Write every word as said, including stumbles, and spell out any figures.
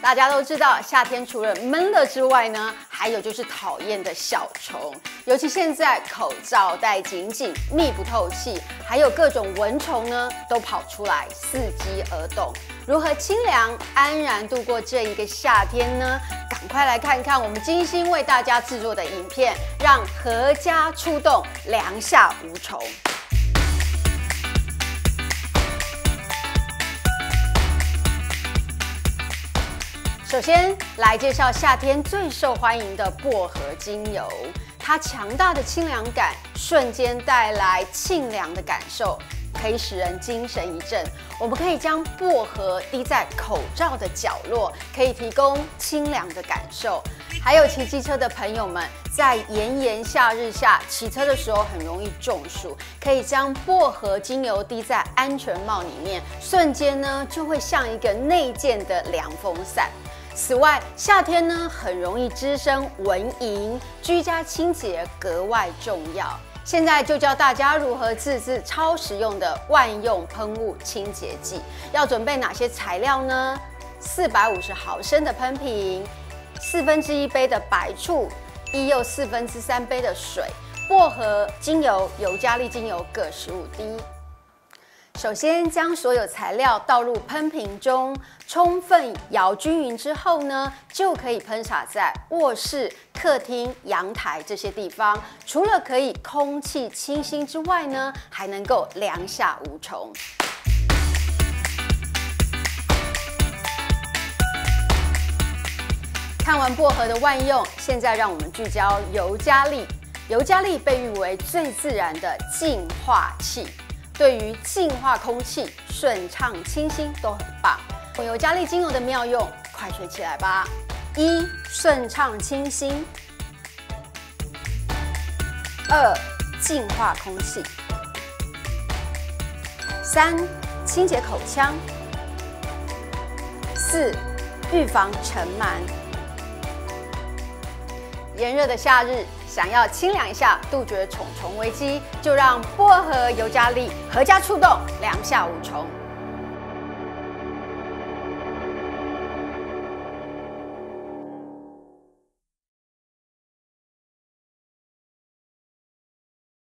大家都知道，夏天除了闷热之外呢，还有就是讨厌的小虫。尤其现在口罩戴紧紧，密不透气，还有各种蚊虫呢，都跑出来，伺机而动。如何清凉安然度过这一个夏天呢？赶快来看看我们精心为大家制作的影片，让阖家出动，凉夏无虫。 首先来介绍夏天最受欢迎的薄荷精油，它强大的清凉感，瞬间带来沁凉的感受，可以使人精神一振。我们可以将薄荷滴在口罩的角落，可以提供清凉的感受。还有骑机车的朋友们，在炎炎夏日下骑车的时候很容易中暑，可以将薄荷精油滴在安全帽里面，瞬间呢就会像一个内建的凉风扇。 此外，夏天呢很容易滋生蚊蝇，居家清洁格外重要。现在就教大家如何自制超实用的万用喷雾清洁剂。要准备哪些材料呢？四百五十毫升的喷瓶，四分之一杯的白醋，一又四分之三杯的水，薄荷精油、尤加利精油各十五滴。 首先将所有材料倒入喷瓶中，充分摇均匀之后呢，就可以喷洒在卧室、客厅、阳台这些地方。除了可以空气清新之外呢，还能够凉夏无虫。看完薄荷的万用，现在让我们聚焦尤加利。尤加利被誉为最自然的净化器。 对于净化空气、顺畅清新都很棒。尤加利精油的妙用，快学起来吧！一、顺畅清新；二、净化空气；三、清洁口腔；四、预防尘螨。炎热的夏日，想要清凉一下，杜绝虫虫危机，就让薄荷尤加利阖家出动，凉夏无虫。